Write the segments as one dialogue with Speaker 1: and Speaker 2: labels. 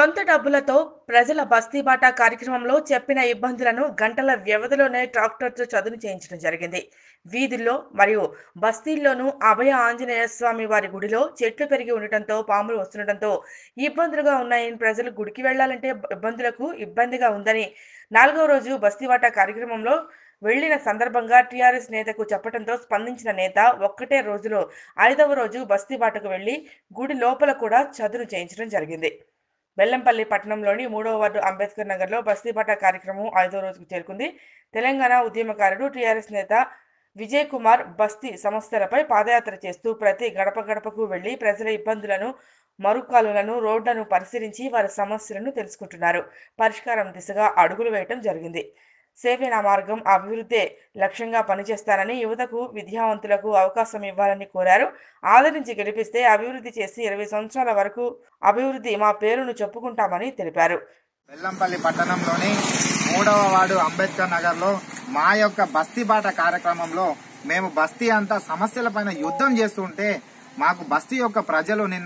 Speaker 1: సొంత డబ్బులతో ప్రజల బస్తీబాట కార్యక్రమంలో చెప్పిన ఇబ్బందులను గంటల వ్యవధిలోనే ట్రాక్టర్తో చదును చేయించడం జరిగింది. వీధుల్లో మరియు బస్తీల్లోనూ అభయ ఆంజనేయ స్వామి వారి గుడిలో చెట్లు పెరిగి ఉండటంతో పాములు వస్తుండటంతో ఇబ్బందులుగా ఉన్నాయని, ప్రజలు గుడికి వెళ్లాలంటే ఇబ్బందిగా ఉందని 4వ రోజు బస్తీబాట కార్యక్రమంలో వెళ్లిన సందర్భంగా టీఆర్ఎస్ నేతకు చెప్పడంతో స్పందించిన నేత ఒక్కటే రోజులో 5వ రోజు బస్తీబాటకు వెళ్లి గుడి లోపల కూడా చదును చేయించడం జరిగింది. బెల్లంపల్లి పట్టణంలోని 3వ వార్డు అంబేద్కర్ నగర్లో బస్తీబాట కార్యక్రమం 5వ రోజుకు చేరుకుంది. తెలంగాణ ఉద్యమకారుడు టీఆర్ఎస్ నేత విజయ్ కుమార్ బస్తీ సమస్యలపై పాదయాత్ర చేస్తూ ప్రతి గడప గడపకు వెళ్లి ప్రజల ఇబ్బందులను, మరుకాలులను, రోడ్లను పరిశీలించి వారి సమస్యలను తెలుసుకుంటున్నారు. పరిష్కారం దిశగా అడుగులు వేయటం జరిగింది. సేవే నా మార్గం, అభివృద్ధే లక్ష్యంగా పనిచేస్తానని, యువతకు, విద్యావంతులకు అవకాశం ఇవ్వాలని కోరారు. ఆదరించి గెలిపిస్తే అభివృద్ధి చేసి 20 సంవత్సరాల వరకు అభివృద్ధి మా పేరును చెప్పుకుంటామని తెలిపారు.
Speaker 2: బెల్లంపల్లి పట్టణంలోని 3వ వార్డు అంబేద్కర్ నగర్లో మా యొక్క బస్తీబాట కార్యక్రమంలో మేము బస్తీ అంతా సమస్యలపైన యుద్ధం చేస్తుంటే మాకు బస్తీ యొక్క ప్రజలు నిన్న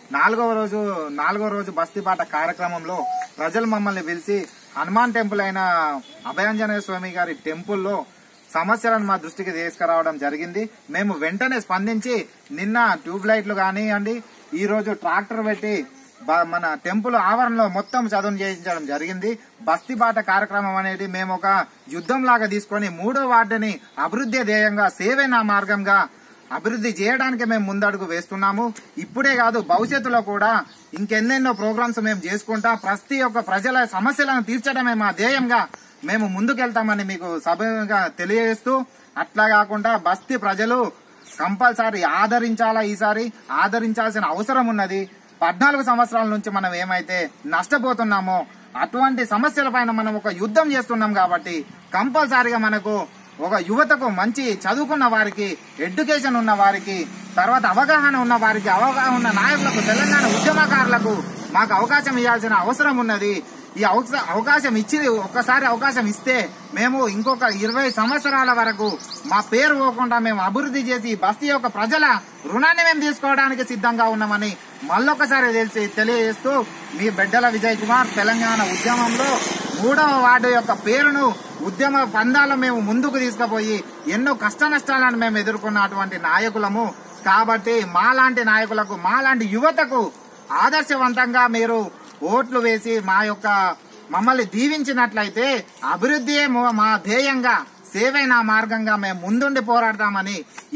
Speaker 2: 4వ రోజు బస్తీబాట కార్యక్రమంలో ప్రజలు మమ్మల్ని పిలిచి హనుమాన్ టెంపుల్ అయిన అభయాంజనేయ స్వామి గారి టెంపుల్లో సమస్యలను మా దృష్టికి తీసుకురావడం జరిగింది. మేము వెంటనే స్పందించి నిన్న ట్యూబ్ లైట్లు కానివ్వండి, ఈ రోజు ట్రాక్టర్ పెట్టి మన టెంపుల్ ఆవరణలో మొత్తం చదును చేయించడం జరిగింది. బస్తీబాట కార్యక్రమం అనేది మేము ఒక యుద్ధం లాగా తీసుకొని 3వ వార్డుని అభివృద్ధి ధ్యేయంగా, సేవే నా మార్గంగా అభివృద్ధి చేయడానికి మేము ముందడుగు వేస్తున్నాము. ఇప్పుడే కాదు, భవిష్యత్తులో కూడా ఇంకెన్నెన్నో ప్రోగ్రామ్స్ మేము చేసుకుంటా ప్రతి ఒక్క ప్రజల సమస్యలను తీర్చడమే మా ధ్యేయంగా మేము ముందుకెళ్తామని మీకు సభగా తెలియజేస్తూ, అట్లా కాకుండా బస్తీ ప్రజలు కంపల్సరీ ఆదరించాలా, ఈసారి ఆదరించాల్సిన అవసరం ఉన్నది. 14 సంవత్సరాల నుంచి మనం ఏమైతే నష్టపోతున్నామో అటువంటి సమస్యలపైన మనం ఒక యుద్ధం చేస్తున్నాం కాబట్టి కంపల్సరీగా మనకు ఒక యువతకు, మంచి చదువుకున్న వారికి, ఎడ్యుకేషన్ ఉన్న వారికి, తర్వాత అవగాహన ఉన్న వారికి, అవగాహన ఉన్న నాయకులకు, తెలంగాణ ఉద్యమకారులకు మాకు అవకాశం ఇవ్వాల్సిన అవసరం ఉన్నది. ఈ అవకాశం ఒక్కసారి అవకాశం ఇస్తే మేము ఇంకొక 20 సంవత్సరాల వరకు మా పేరు పోకుండా మేము అభివృద్ధి చేసి బస్తీ యొక్క ప్రజల రుణాన్ని మేము తీసుకోవడానికి సిద్ధంగా ఉన్నామని మళ్ళొకసారి తెలియజేస్తూ, మీ బెడ్డల విజయ్ కుమార్, తెలంగాణ ఉద్యమంలో 3వ వార్డు యొక్క పేరును ఉద్యమ పందాలు మేము ముందుకు తీసుకుపోయి ఎన్నో కష్ట నష్టాలను మేము ఎదుర్కొన్నటువంటి నాయకులము. కాబట్టి మాలాంటి నాయకులకు, మాలాంటి యువతకు ఆదర్శవంతంగా మీరు ఓట్లు వేసి మమ్మల్ని దీవించినట్లయితే అభివృద్ధియే మా ధ్యేయంగా, సేవే నా మార్గంగా మేము ముందుండి పోరాడతామని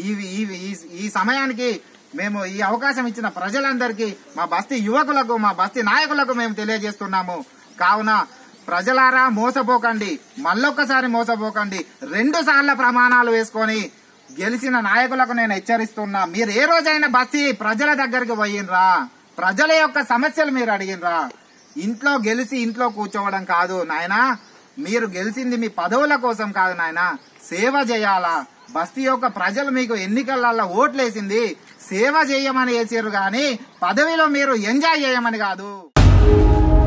Speaker 2: ఈ సమయానికి మేము ఈ అవకాశం ఇచ్చిన ప్రజలందరికీ, మా బస్తీ యువకులకు, మా బస్తీ నాయకులకు మేము తెలియజేస్తున్నాము. కావున ప్రజలారా మోసపోకండి, మళ్ళొక్కసారి మోసపోకండి. 2 సార్ల ప్రమాణాలు వేసుకొని గెలిచిన నాయకులకు నేను హెచ్చరిస్తున్నా, మీరు ఏ రోజైనా బస్తీ ప్రజల దగ్గరికి పోయినరా? ప్రజల యొక్క సమస్యలు మీరు అడిగినరా? ఇంట్లో గెలిచి ఇంట్లో కూర్చోవడం కాదు నాయనా. మీరు గెలిచింది మీ పదవుల కోసం కాదు నాయనా, సేవ చేయాలా. బస్తీ యొక్క ప్రజలు మీకు ఎన్నికలలో ఓట్లేసింది సేవ చేయమని వేసారు గాని పదవిలో మీరు ఎంజాయ్ చేయమని కాదు.